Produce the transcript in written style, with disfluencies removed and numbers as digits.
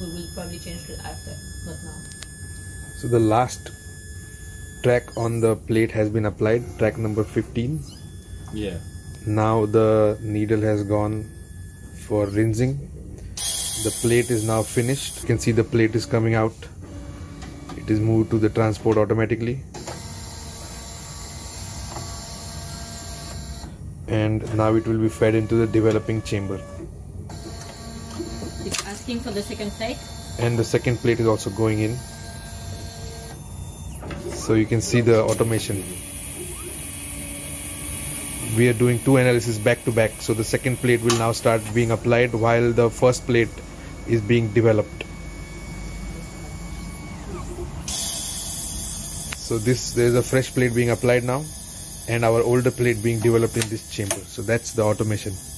we will probably change it after, not now. So the last track on the plate has been applied, track number 15. Yeah. Now the needle has gone for rinsing. The plate is now finished. You can see the plate is coming out. It is moved to the transport automatically. And now it will be fed into the developing chamber. It's asking for the second plate. And the second plate is also going in. So you can see the automation. We are doing two analyses back to back. So the second plate will now start being applied while the first plate is being developed. So there is a fresh plate being applied now, and our older plate being developed in this chamber. So that's the automation.